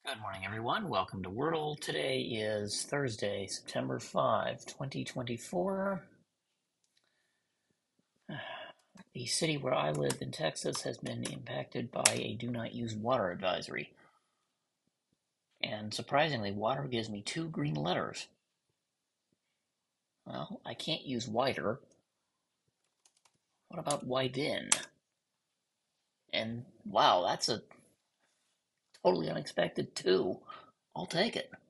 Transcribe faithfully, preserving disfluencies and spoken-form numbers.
Good morning, everyone. Welcome to Wordle. Today is Thursday, September fifth, twenty twenty-four. The city where I live in Texas has been impacted by a do not use water advisory. And surprisingly, water gives me two green letters. Well, I can't use whiter. What about widen? And wow, that's a totally unexpected two. I'll take it.